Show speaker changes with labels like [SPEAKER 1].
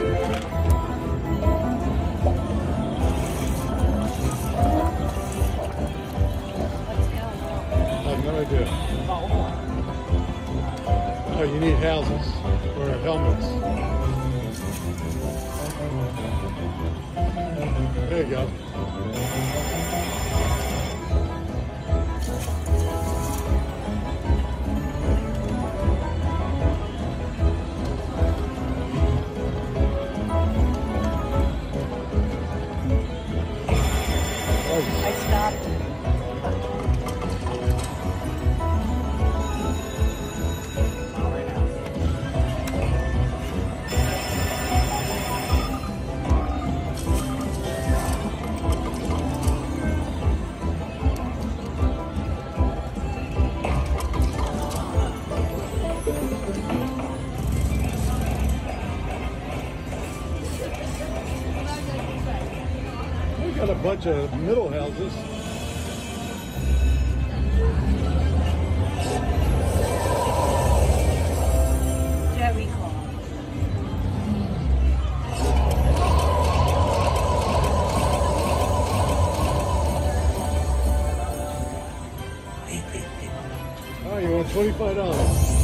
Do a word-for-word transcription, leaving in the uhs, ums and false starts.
[SPEAKER 1] Oh, you need houses or helmets. There you go.
[SPEAKER 2] I stopped.
[SPEAKER 1] We got a bunch of middle houses.
[SPEAKER 2] Very cool.
[SPEAKER 1] Oh, you want twenty-five dollars.